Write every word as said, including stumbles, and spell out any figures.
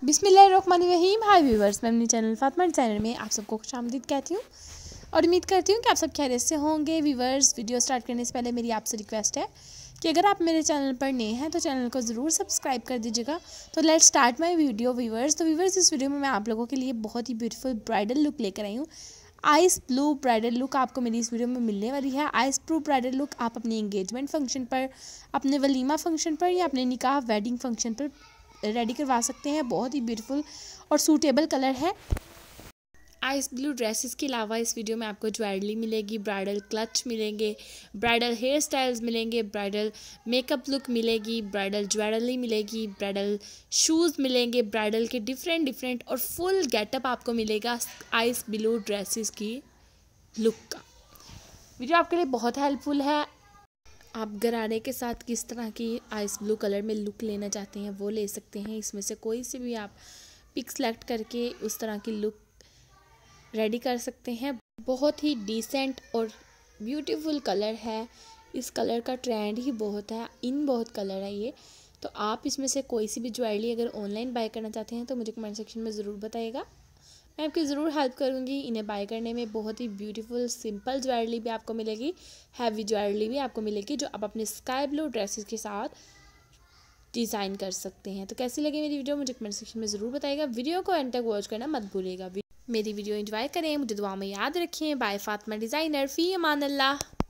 बिस्मिल्लाहिर्रहमानिर्रहीम। हाय व्यूवर्स, मैं अपने चैनल फातिमा डिज़ाइनर में आप सबको खुशामदीद कहती हूँ और उम्मीद करती हूँ कि आप सब खैरियत से होंगे। व्यूवर्स, वीडियो स्टार्ट करने से पहले मेरी आपसे रिक्वेस्ट है कि अगर आप मेरे चैनल पर नए हैं तो चैनल को ज़रूर सब्सक्राइब कर दीजिएगा। तो let's start my video viewers. तो व्यूवर्स, इस वीडियो में मैं आप लोगों के लिए बहुत ही ब्यूटीफुल ब्राइडल लुक लेकर आई हूँ। आइस ब्लू ब्राइडल लुक आपको मेरी इस वीडियो में मिलने वाली है। आइस ब्लू ब्राइडल लुक आप अपने एंगेजमेंट फंक्शन पर, अपने वलीमा फंक्शन पर या अपने निकाह वेडिंग फंक्शन पर रेडी करवा सकते हैं। बहुत ही ब्यूटीफुल और सूटेबल कलर है। आइस ब्लू ड्रेसेस के अलावा इस वीडियो में आपको ज्वेलरी मिलेगी, ब्राइडल क्लच मिलेंगे, ब्राइडल हेयर स्टाइल्स मिलेंगे, ब्राइडल मेकअप लुक मिलेगी, ब्राइडल ज्वेलरी मिलेगी, ब्राइडल शूज़ मिलेंगे, ब्राइडल के डिफरेंट डिफरेंट और फुल गेटअप आपको मिलेगा आइस ब्लू ड्रेसेस की लुक का। वीडियो आपके लिए बहुत हेल्पफुल है। आप गरारे के साथ किस तरह की आइस ब्लू कलर में लुक लेना चाहते हैं वो ले सकते हैं। इसमें से कोई से भी आप पिक सेलेक्ट करके उस तरह की लुक रेडी कर सकते हैं। बहुत ही डिसेंट और ब्यूटीफुल कलर है। इस कलर का ट्रेंड ही बहुत है, इन बहुत कलर है ये। तो आप इसमें से कोई सी भी ज्वेलरी अगर ऑनलाइन बाय करना चाहते हैं तो मुझे कमेंट सेक्शन में ज़रूर बताइएगा, मैं आपकी ज़रूर हेल्प करूँगी इन्हें बाय करने में। बहुत ही ब्यूटीफुल सिंपल ज्वेलरी भी आपको मिलेगी, हैवी ज्वेलरी भी आपको मिलेगी जो आप अपने स्काई ब्लू ड्रेसेस के साथ डिज़ाइन कर सकते हैं। तो कैसी लगी मेरी वीडियो मुझे कमेंट सेक्शन में ज़रूर बताइएगा। वीडियो को एंड तक वॉच करना मत भूलिएगा। मेरी वीडियो एंजॉय करें, मुझे दुआ में याद रखें। बाय फातिमा डिज़ाइनर, फ़ी अमान अल्लाह।